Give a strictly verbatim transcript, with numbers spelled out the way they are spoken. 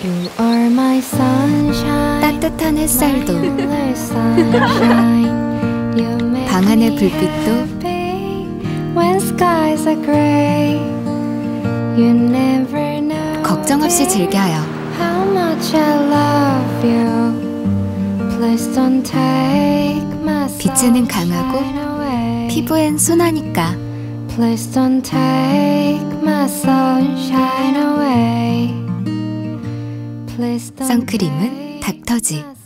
You are my sunshine. 따뜻한 햇살도 my sunshine. You make 방 안의 me 불빛도 happy when skies are gray. You never know 걱정 없이 즐겨요. how much I love you. Please don't take my 빛은 강하고 sunshine away. 피부엔 순하니까 Please don't take my sunshine away. Please don't 선크림은 take 닥터지. my